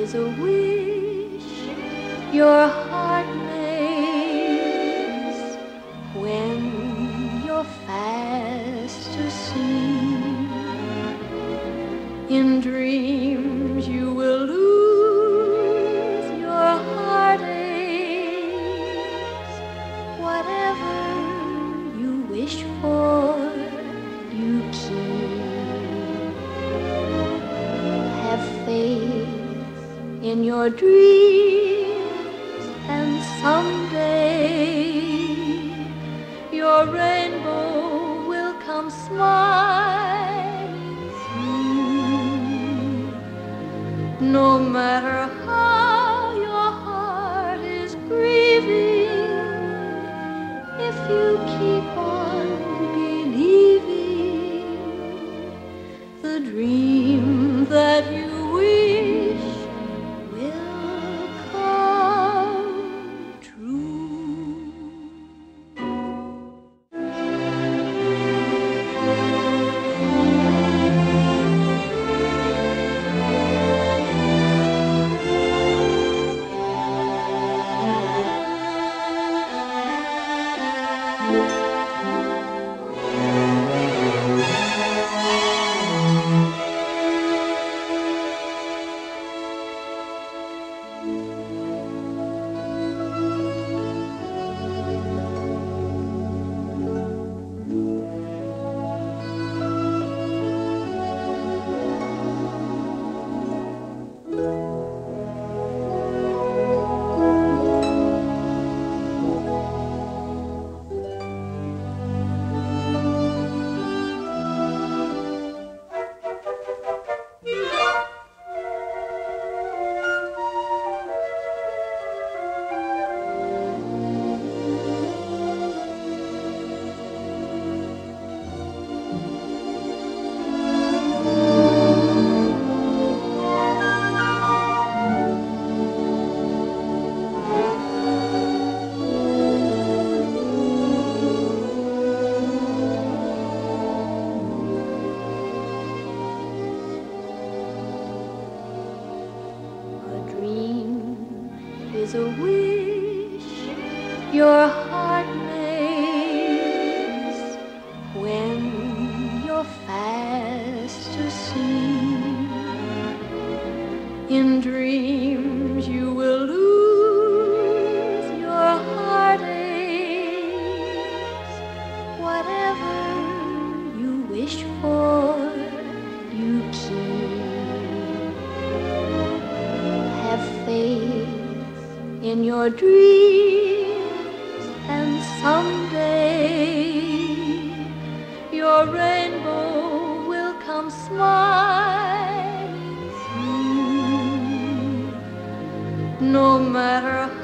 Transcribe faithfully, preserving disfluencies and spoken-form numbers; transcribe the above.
is a wish your heart makes when you're fast asleep. In dreams you will lose your heartaches. Whatever you wish for, you keep. Have faith in your dreams, and someday your rainbow will come smiling through. No matter how your heart is grieving, if you keep on believing, the dream that you wish will come true. Is a wish your heart makes when you're fast asleep. In dreams you will lose your heartaches. Whatever you wish for, you keep. Have faith in your dreams, and someday your rainbow will come smiling through. No matter